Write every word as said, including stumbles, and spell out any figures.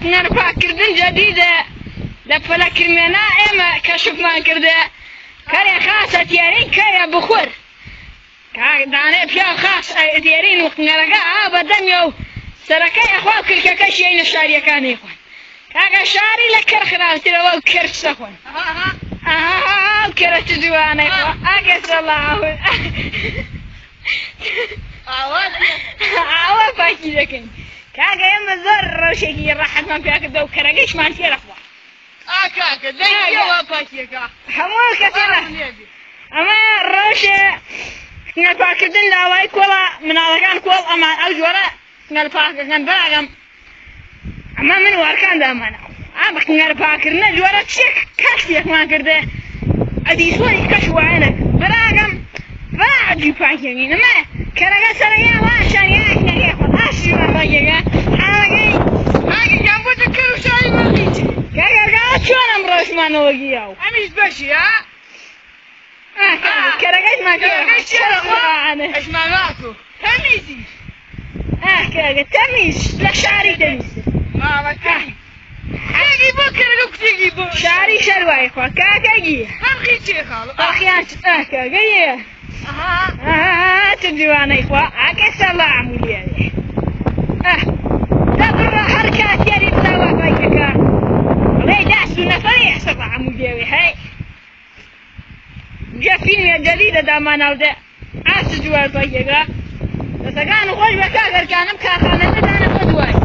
نرفع كردن جديدة دفلا كرمنا إما كشف ما كرده كاري خاصة تيارين كاري بخور دانه بیا خاص دیارین وقت نرگا آب دمیو سرکه اخوان کل که کشی این شاری کانی خون کاغا شاری لکر خرابتی رو کر سخون آها کرت جوانه خون آگه صلاحه آوا پاکی دکن کاغا یم زر روشکی راحت من پیاک دو کرگش من تیر اخوان آکاکا دیگه وا پاکی که همون کتیره اما روشه نرفاکردن لاوای کۆڵە مناڵەکان کۆڵ ئەمان ئەو جۆرە نەرفاکەکەن بەراگەم ئەمە من وارکان دامانە ئا بە نەرفاکردنە جۆرە چێک کەشتێکمان کردێ ئەدی سۆری کەش وایەنە بەراگەم بەرا عەجیب پاکێنین ئەمە کەرەگە سەرەگە واشان یاک نەگەی خۆ ئاشی وەرپاکێکە حاڵەکەی هاگەکان بۆ دەکەر و شاری وەقیت کاکەکە چۆن ئەم ڕۆژمانەوە گیاو ئەمیش بەشی ها كرجت ما كرجت شرخة إيش ما معكو تميزي آه كرجت تميز لا شعري تميز ما ما كاي هاجي بكرة لو تيجي بو شعري شلواي خوا كاكاجي هم خيتي خالو أخيات آه كاجي أها آه تجوانا إخوة أكيس الله عمولي آه دبر حركات يا ريت لا وفايكا والله داسو نفري أصلا عمولي هاي جا فيلم جديد دامانا وده عاش جوار بايجا بس كانوا خوش بكاغر كانم كاخانة دانا خدواي